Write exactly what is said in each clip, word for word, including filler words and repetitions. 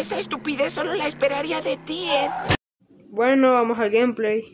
Esa estupidez solo la esperaría de ti, Ed. Bueno, vamos al gameplay.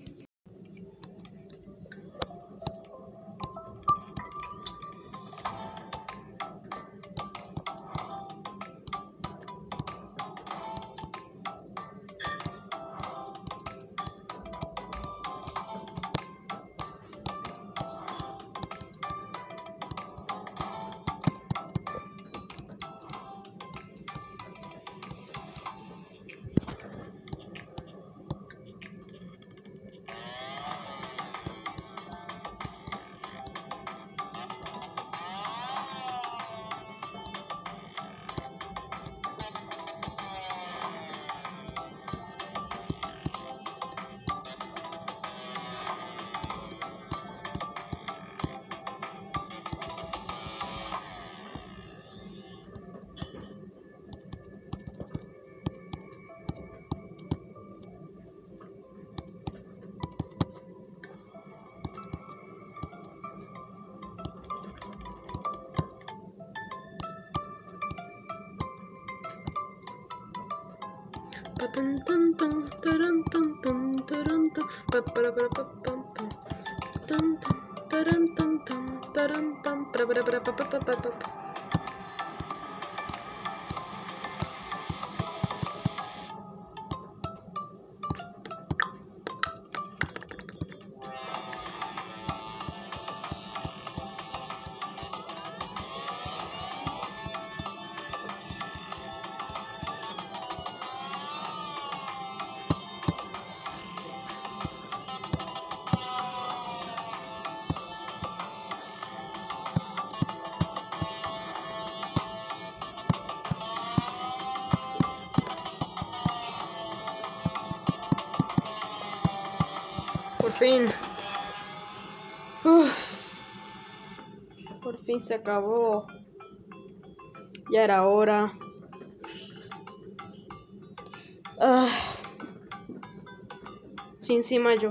Por fin. Uf. Por fin se acabó. Ya era hora. Ah. Sin Mayo.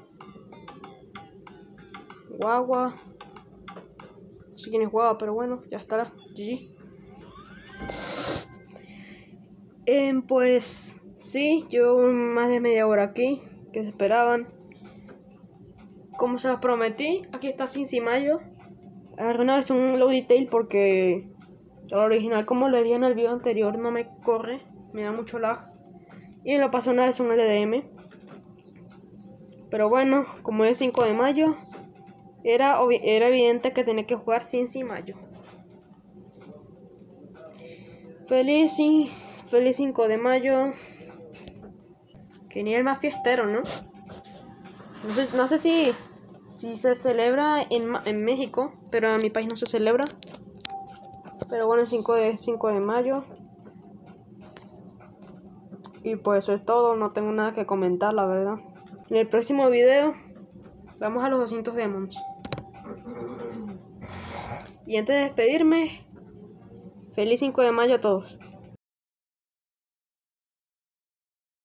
Guagua. No sé quién es Guagua, pero bueno, ya estará. G G. Eh, pues sí, yo más de media hora aquí. Que se esperaban. Como se los prometí, aquí está Sin Mayo. Agarré una versión un low detail porque el original, como le di en el video anterior, no me corre, me da mucho lag. Y lo pasé una versión L D M. Pero bueno, como es cinco de mayo, era, era evidente que tenía que jugar Sin Mayo. Feliz, feliz cinco de mayo. Que ni el más fiestero, ¿no? No sé, no sé si, si se celebra en, en México, pero en mi país no se celebra. Pero bueno, cinco de mayo. Y pues eso es todo, no tengo nada que comentar, la verdad. En el próximo video vamos a los doscientos demons. Y antes de despedirme, feliz cinco de mayo a todos.